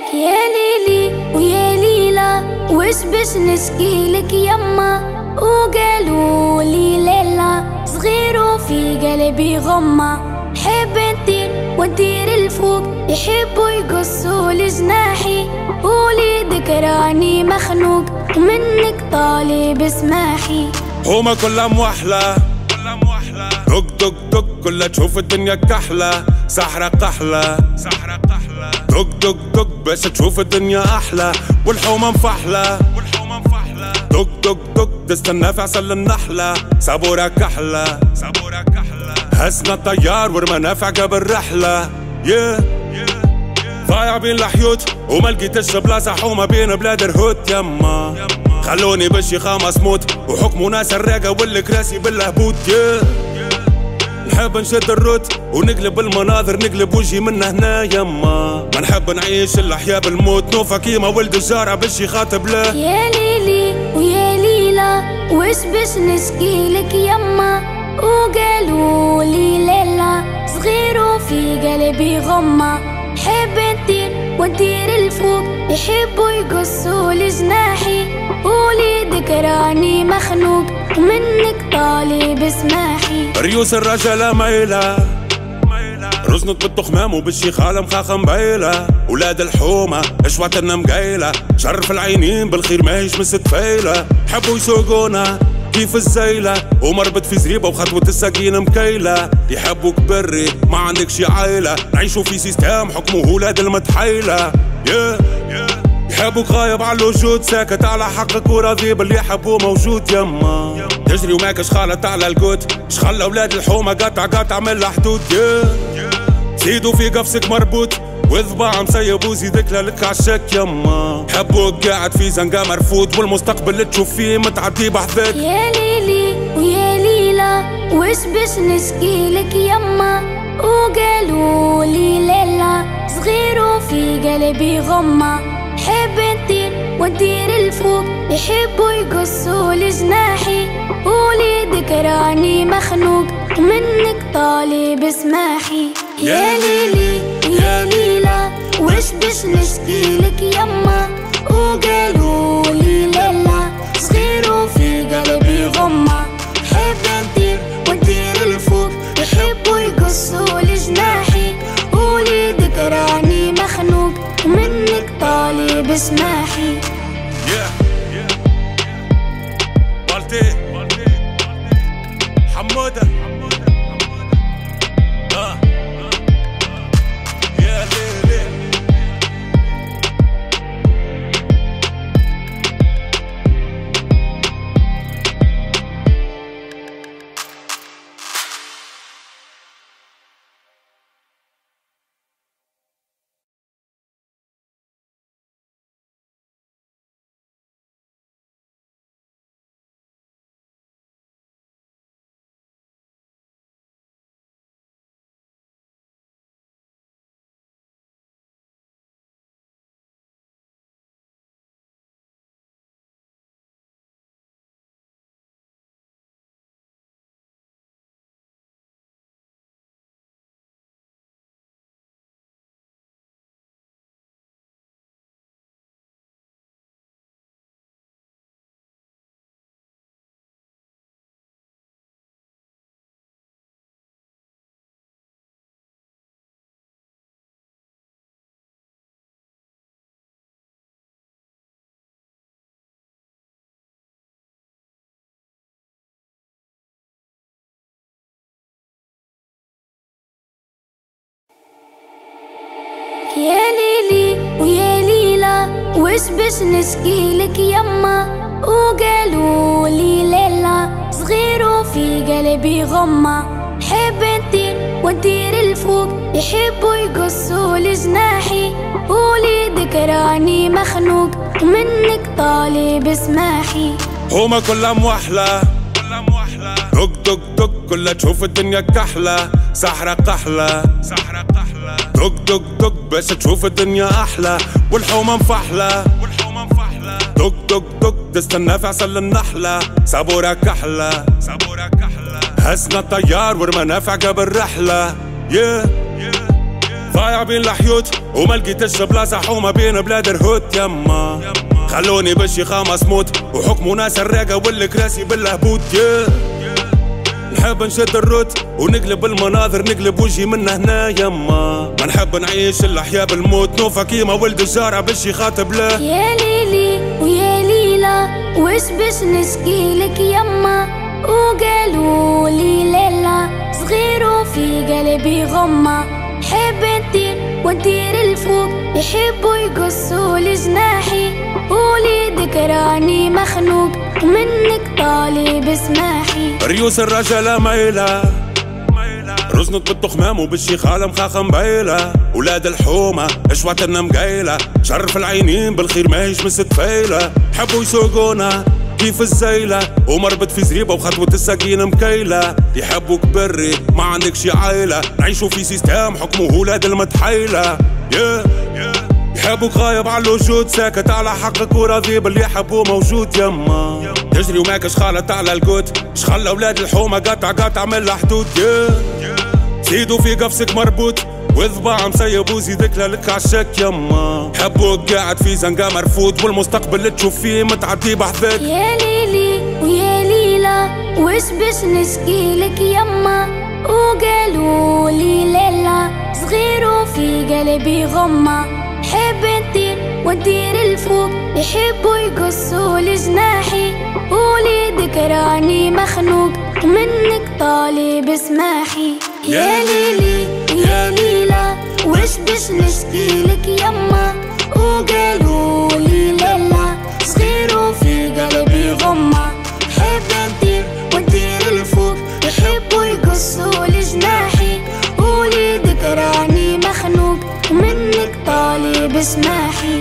يا ليلي ويا ليلى وش باش نشكيلك يما، وقالوا لي ليلى صغير وفي قلبي غمة، حب نطير وندير الفوق يحبوا يقصوا لجناحي، وليدك راني مخنوق ومنك طالب اسماحي. هما كلها موحلة دق دق دق كلها تشوف الدنيا كحلة، سحرة قحلة دق دق دق باش تشوف الدنيا أحلى، والحومة مفحلة دق دق دق تستنى في عسل النحلة، صبورة كحلة هزنا الطيار ورمانا في عقب الرحلة. ضايع بين الحيوت وما لقيتش بلاصة حومة بين بلاد الهوت يما، خلوني بالشيخة مسموت وحكموا ناس الراقة والكراسي بالهبوط. نحب نشد الروت ونقلب المناظر، نقلب وجهي من هنا يما، ما نحب نعيش الاحياء بالموت، نوفا كيما ولد الجارة باش يخاطب له. يا ليلي ويا ليلى وش باش نشكيلك يما، وقالوا لي ليلى صغير وفي قلبي غمة، حب نطير وندير الفوق يحبوا يقصوا لجناحي، وليدك راني مخنوق ومنك طالب اسماحي. ريوس الرجالة مايلة رزنت بالتخمام وبالشيخالة مخاخة مبايلة، ولاد الحومة اشواتنا مقايلة، شرف العينين بالخير ماهيش مستفايلة، حبوا يسوقونا كيف الزيلة ومربط في زريبة وخطوة الساقين مكيلة، يحبوك بري ما عندكش عايلة، نعيشوا في سيستم حكمه ولاد المتحيلة. يحبوك غايب على الوجود ساكت على حقك وراضي باللي يحبوه موجود يما، تجري وماكش خالط على القوت، شخلى ولاد الحومة قطع من الحدود. زيدوا في قفصك مربوط وذباع مسيب وزيدك لك عالشك يما، حبوك قاعد في زنقة مرفوض والمستقبل اللي تشوف فيه متعدي بحذاك. يا ليلي ويا ليلى وش باش نشكيلك يما، وقالوا لي ليلى صغير وفي قلبي غمة، حب نطير وندير الفوق يحبوا يقصوا لجناحي، وليدك راني مخنوق ومنك طالب اسماحي. يا ليلي ويا ليلى وش باش نشكيلك يما، وقالوا لي ليلى صغير وفي قلبي غمة، حب نطير وندير الفوق يحبوا يقصوا لجناحي، وليدك راني مخنوق ومنك طالب اسماحي. بالتي حمودة يا ليلي يا ليلي ويا ليلى وش باش نشكيلك يما، وقالوا لي ليلى صغير وفي قلبي غمة، حب نطير وندير الفوق يحبوا يقصوا لجناحي، وليدك راني مخنوق ومنك طالب اسماحي. هما كلها موحلة دق دق دق كلها تشوف الدنيا كحلة، سحرة قحلة دق دق دق باش تشوف الدنيا أحلى، والحومة مفحلة دق دق دق تستنى في عسل النحلة، صبورة كحلة هزنا الطيار ورمانا في عقب الرحلة. ضايع بين الحيوت وما لقيتش بلاصة حومة بين بلاد الهوت يما. خلوني بالشيخة مسموت وحكموا ناس الراقة والكراسي بالهبوط. نحب نشد الروت ونقلب المناظر نقلب وجهي من هنا يما. ما نحب نعيش الأحياء بالموت نوفا كيما ولد الجارة باش يخاطب له. يا ليلي ويا ليلى وش باش نشكيلك يما. وقالوا لي ليلى صغير وفي قلبي غمة. حب نطير وندير الفوق يحبوا يقصوا لجناحي. وليدك راني مخنوق ومنك طالب اسماحي. ريوس الرجالة مايلة رزنت بالتخمام وبالشيخة المخاخة مبيلة. ولاد الحومة اشواتنا مقيلة. شرف العينين بالخير ماهيش مستفيلة. حبوا يسوقونا كيف الزيلة ومربط في زريبة وخطوة السكينة مكيلة. يحبوك بري ما عندكش عايلة. نعيشوا في سيستم حكمه ولاد المتحيلة. يحبوك غايب على الوجود ساكت على حقك وراضي باللي يحبوه موجود يما. تجري وماكش خالط على القوت شخل اولاد الحومة قطع من الحدود. زيدوا في قفصك مربوط وذباع مسيب وزيدك لك عالشك يما. حبوك قاعد في زنقة مرفوض والمستقبل اللي تشوف فيه متعدي بحذاك. يا ليلي ويا ليلى وش باش نشكيلك يما. وقالوا لي ليلى صغير وفي قلبي غمة. حب نطير وندير الفوق يحبوا يقصوا لجناحي. وليدك راني مخنوق ومنك طالب اسماحي. يا ليلي يا ليلى وش باش نشكيلك يما. وقالوا لي ليلى صغير وفي قلبي غمة. حب نطير وندير الفوق يحبوا يقصوا لجناحي. وليدك راني مخنوق ومنك طالب اسماحي.